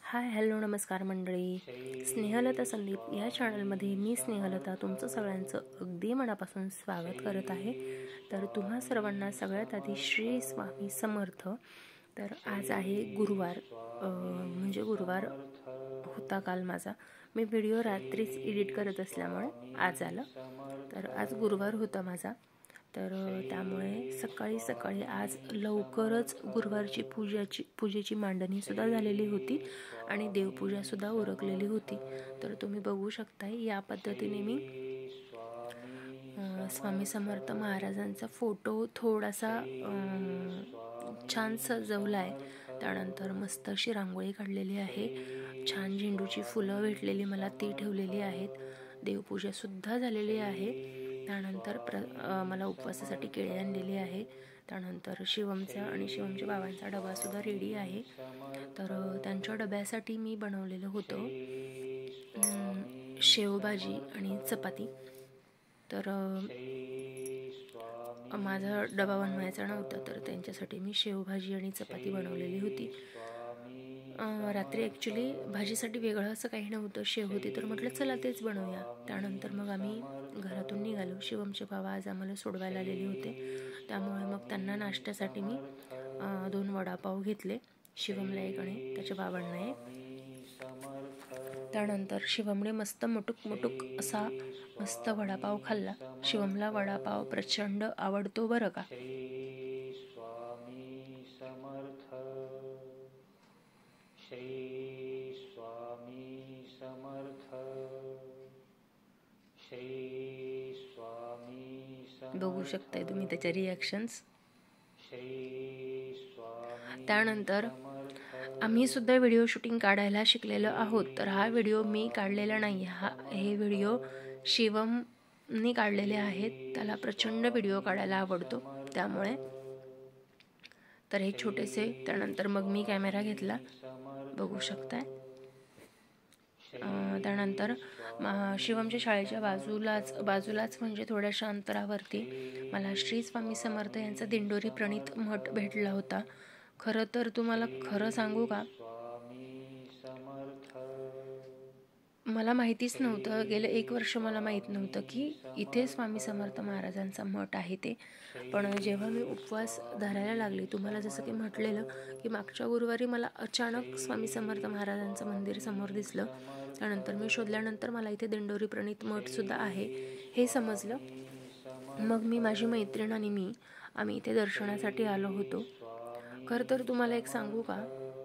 Hi hello नमस्कार मंडळी, स्नेहलता संदीप या चॅनलमध्ये मी स्नेहलता तुमचं सगळ्यांचं अगदी मनापासून स्वागत करत आहे। तर तुम्हा सर्वांना सगळ्यात आधी श्री स्वामी समर्थ। तर आज आहे गुरुवार, म्हणजे गुरुवार होता काल माझा, मी व्हिडिओ रात्रीच एडिट करत असल्यामुळे आज आलं। तर आज गुरुवार होता माझा, तर त्यामुळे सकाळी सकाळी आज लवकरच गुरुवारची पूजेची मांडणी सुद्धा झालेली होती आणि देवपूजा सुद्धा उरकलेली होती। तर तुम्ही बघू शकता या पद्धतीने मी स्वामी समर्थ महाराजांचा फोटो थोडासा छान सजवला आहे। त्यानंतर मस्त अशी रांगोळी काढलेली आहे, छान झेंडूची फुलं भेटलेली मला ती ठेवलेली आहेत, देवपूजा सुद्धा झालेली आहे। त्यानंतर मला उपवासासाठी केळी आणलेली आहे। त्यानंतर शिवमचा आणि शिवमच्या बाबांचा डबा सुद्धा रेडी आहे। तर त्यांच्या डब्यासाठी मी बनवलेलं होतं शेवभाजी आणि चपाती। तर माझा डबा बनवायचा नव्हता, तर त्यांच्यासाठी मी शेवभाजी आणि चपाती बनवलेली होती। रात्री ॲक्च्युली भाजीसाठी वेगळं असं काही नव्हतं, शेव होती तर म्हटलं चला तेच बनवूया। त्यानंतर मग आम्ही घरातून निघालो। शिवमचे बाबा आज आम्हाला सोडवायला आलेले होते, त्यामुळे मग त्यांना नाश्त्यासाठी मी 2 वडापाव घेतले, शिवमला एक आणि त्याच्या बाबांना एक। त्यानंतर शिवमने मस्त मुटुक असा मस्त वडापाव खाल्ला। शिवमला वडापाव प्रचंड आवडतो बरं का। बघू शकताय तुम्ही त्याच्या रिॲक्शन्स। त्यानंतर आम्ही सुद्धा व्हिडिओ शूटिंग काढायला शिकलेलो आहोत। तर हा व्हिडिओ मी काढलेला नाही, हे व्हिडिओ शिवमने काढलेले आहेत। त्याला प्रचंड व्हिडिओ काढायला आवडतो त्यामुळे। तर हे छोटेसे, त्यानंतर मग मी कॅमेरा घेतला, बघू शकताय। त्यानंतर शिवमच्या शाळेच्या बाजूलाच म्हणजे थोड्याशा अंतरावरती मला श्री स्वामी समर्थ यांचा दिंडोरी प्रणीत मठ भेटला होता। खरं तर तुम्हाला खरं सांगू का, मला माहितीच नव्हतं, गेले 1 वर्ष मला माहीत नव्हतं की इथे स्वामी समर्थ महाराजांचा मठ आहे ते। पण जेव्हा मी उपवास धरायला लागले, तुम्हाला जसं की म्हटलेलं की मागच्या गुरुवारी मला अचानक स्वामी समर्थ महाराजांचं मंदिर समोर दिसलं। त्यानंतर मी शोधल्यानंतर मला इथे दिंडोरी प्रणीत मठ सुद्धा आहे हे समजलं। मग मी, माझी मैत्रीण आणि आम्ही इथे दर्शनासाठी आलो होतो। खरं तर तुम्हाला एक सांगू का,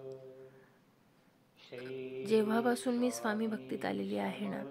जेव्हापासून मी स्वामी भक्तीत आलेली आहे ना,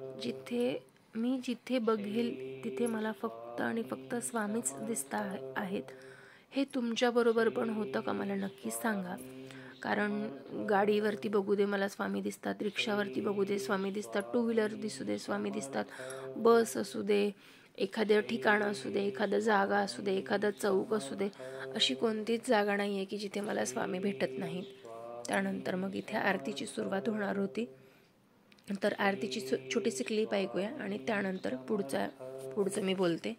जिथे बघेल तिथे मला फक्त आणि फक्त स्वामीच दिसता आहेत। हे तुमच्याबरोबर पण होतं का मला नक्कीच सांगा। कारण गाडीवरती बघू दे मला स्वामी दिसतात, रिक्षावरती बघू दे स्वामी दिसतात, 2 व्हीलर दिसू दे स्वामी दिसतात, बस असू दे, एखादं ठिकाण असू दे, एखादं जागा असू दे, एखादं चौक असू दे, अशी कोणतीच जागा नाही आहे की जिथे मला स्वामी भेटत नाहीत। त्यानंतर मग इथे आरतीची सुरुवात होणार होती, तर आरतीची छोटीशी क्लिप ऐकूया आणि त्यानंतर पुढचं मी बोलते।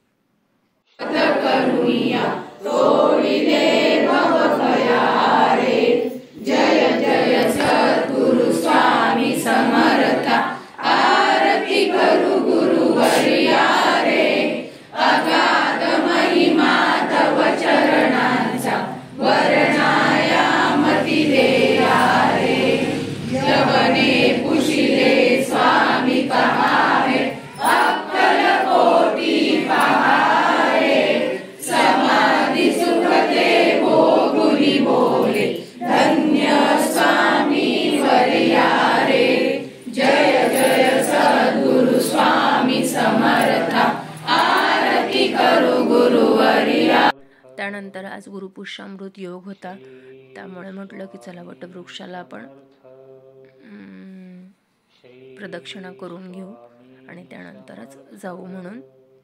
जय जय सद्गुरु स्वामी समर्थ, आरती करू गुरुवर्या रे, अगाध महिमा तव चरणांचा वर्णाया मती देया रे, जवने पुशिले स्वामी पहावे, अक्कल कोटी पहावे, समाधी सुखते भोगुनी बोले, धन्य स्वामी वर्या रे, जय जय सद्गुरु स्वामी समर्थ, आरती करू गुरुवर्या। त्यानंतर आज गुरुपुष्यामृत योग होता, त्यामुळे म्हटलं की चला वटवृक्षाला आपण प्रदक्षिणा करून घेऊ आणि त्यानंतरच जाऊ म्हणून।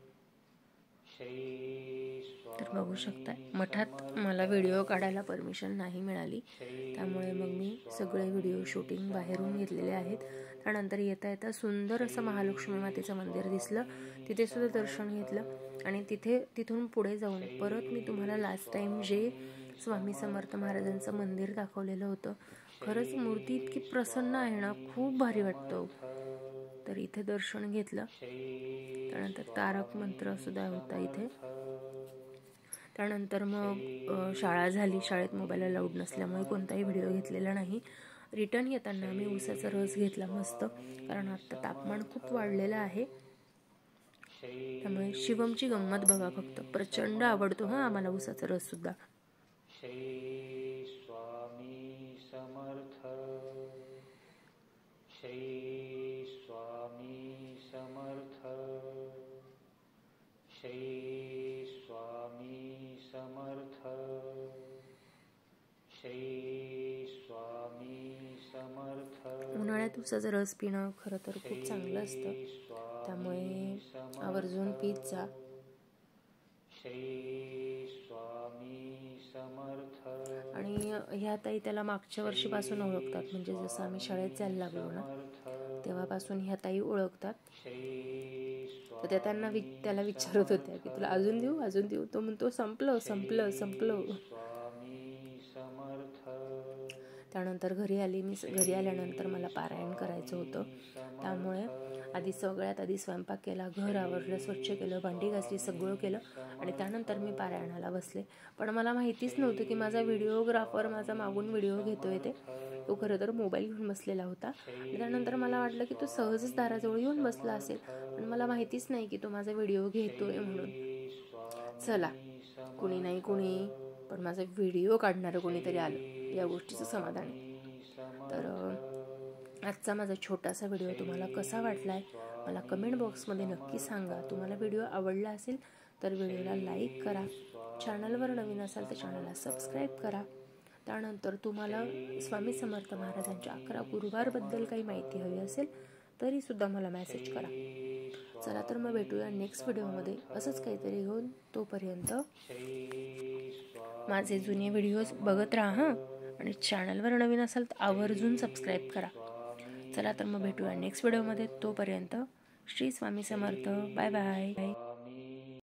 तर बघू शकता, मठात मला व्हिडिओ काढायला परमिशन नाही मिळाली, त्यामुळे मग मी सगळे व्हिडिओ शूटिंग बाहेरून घेतलेले आहेत। त्यानंतर येता येता सुंदर असं महालक्ष्मी मातेचं मंदिर दिसलं, तिथे सुद्धा दर्शन घेतलं आणि तिथून पुढे जाऊन परत मी तुम्हाला लास्ट टाइम जे स्वामी समर्थ महाराजांचं मंदिर दाखवलेलं होतं. खरंच मूर्ती इतकी प्रसन्न आहे ना, खूप भारी वाटतं. तर इथे दर्शन घेतलं. त्यानंतर तारक मंत्र सुद्धा होता इथे. त्यानंतर मग शाळा झाली. शाळेत मोबाईल अलाउड नसल्यामुळे कोणताही व्हिडिओ घेतलेला नाही. रिटर्न येताना आम्ही उसाचा रस घेतला मस्त, कारण आता तापमान खूप वाढलेलं आहे. त्यामुळे शिवमची गंमत बघा फक्त, प्रचंड आवडतो हा आम्हाला उसाचा रस सुद्धा. श्री स्वामी समर्थ, श्री स्वामी समर्थ, श्री स्वामी समर्थ, श्री स्वामी समर्थ. उन्हाळ्यात उसाचा रस पिणं खरं तर खूप चांगलं असतं, त्यामुळे आवर्जून पीत जा. आणि ह्या ताई त्याला मागच्या वर्षीपासून ओळखतात, म्हणजे जसं आम्ही शाळेत जायला लागलो ना तेव्हापासून ह्या ताई ओळखतात. तर त्या त्याला विचारत होत्या की तुला अजून देऊ अजून देऊ, तो म्हणतो संपलं संपलं संपलं. त्यानंतर घरी आली. घरी आल्यानंतर मला पारायण करायचं होतं, त्यामुळे सगळ्यात आधी स्वयंपाक केला, घर आवरलं, स्वच्छ केलं, भांडी घासली, सगळं केलं आणि त्यानंतर मी पारायणाला बसले. पण मला माहितीच नव्हतं की माझा व्हिडिओग्राफर माझा मागून व्हिडिओ घेतोय. तो खरं तर मोबाईल घेऊन बसलेला होता. आणि त्यानंतर मला वाटलं की तो सहजच दाराजवळ येऊन बसला असेल, पण मला माहितीच नाही की तो माझा व्हिडिओ घेतोय म्हणून. चला, कुणी नाही कुणी पण माझा व्हिडिओ काढणारं कोणीतरी आलं, या गोष्टीचं समाधान आहे. तर आजचा माझा छोटासा व्हिडिओ तुम्हाला कसा वाटलाय मला कमेंट बॉक्समध्ये नक्की सांगा. तुम्हाला व्हिडिओ आवडला असेल तर व्हिडिओला लाईक करा. चॅनलवर नवीन असाल तर चॅनलला सबस्क्राईब करा. त्यानंतर तुम्हाला स्वामी समर्थ महाराजांच्या 11 गुरुवारबद्दल काही माहिती हवी असेल तरी सुद्धा मला मेसेज करा. चला तर मग भेटूया नेक्स्ट व्हिडिओमध्ये असंच काहीतरी घेऊन. तोपर्यंत माझे जुने व्हिडिओज बघत राहा आणि चॅनलवर नवीन असाल तर आवर्जून सबस्क्राईब करा. चला तर मग भेटूया नेक्स्ट व्हिडिओमध्ये. तोपर्यंत श्री स्वामी समर्थ. Bye bye.